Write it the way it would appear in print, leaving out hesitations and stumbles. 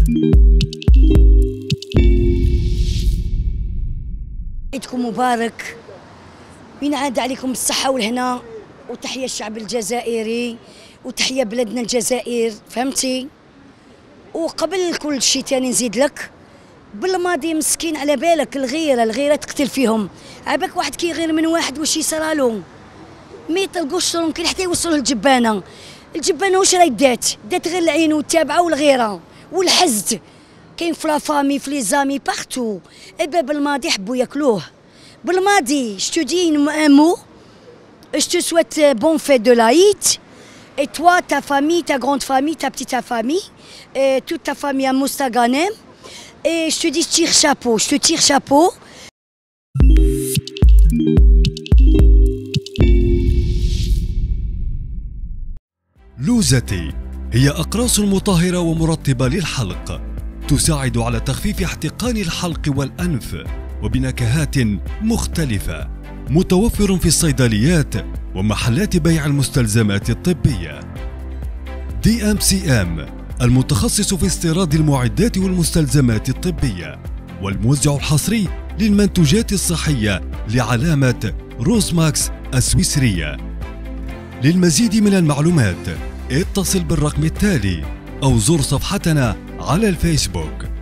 عيدكم مبارك، وينعاد عليكم الصحة والهنا، وتحية الشعب الجزائري وتحية بلادنا الجزائر، فهمتي؟ وقبل كل شيء تاني نزيد لك بالماضي مسكين، على بالك الغيرة تقتل فيهم. عباك واحد كيغير من واحد واش يصرالو؟ ما يطلقوش صرون كاين حتى يوصلوا للجبانة. الجبانة واش راهي دات غير العين والتابعة والغيرة والحزد، كاين في لافامي في لي زامي بارتو. ايبا بالماضي حبوا ياكلوه بالماضي. جو دي un mot, je te souhaite bon fête de l'Aïd, et toi, ta famille, ta grande famille, ta petite famille, et toute ta famille à Moustaganem, et je te dis je te tire chapeau. لوزتي هي أقراص مطهرة ومرطبة للحلق، تساعد على تخفيف احتقان الحلق والأنف وبنكهات مختلفة. متوفر في الصيدليات ومحلات بيع المستلزمات الطبية. DMCM المتخصص في استيراد المعدات والمستلزمات الطبية، والموزع الحصري للمنتوجات الصحية لعلامة روزماكس السويسرية. للمزيد من المعلومات اتصل بالرقم التالي أو زور صفحتنا على الفيسبوك.